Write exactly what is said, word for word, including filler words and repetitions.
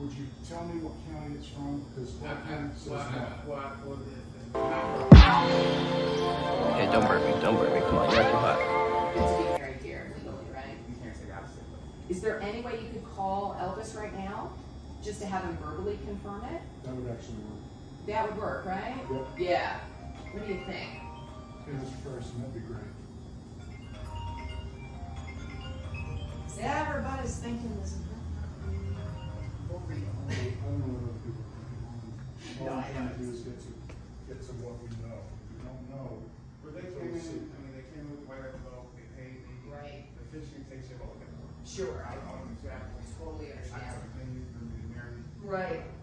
Would you tell me what county it's from? Because that county says no. Hey, don't burp me, don't burp me. Come on, you're too hot. It's to be married here legally, right? You can't say that. Is there any way you could call Elvis right now, just to have him verbally confirm it? That would actually work. That would work, right? Yep. Yeah. What do you think? His first, and that'd be great. See, everybody's thinking this is for real. I don't know what other people think. All No, I'm I trying know. to do is get to, get to what we know. If we don't know, But they came in, I mean, they came in with white envelope, they paid me. Right. The fishing takes you a little bit more. Sure, I I don't know exactly. totally I have understand. opinions, and be married. Right.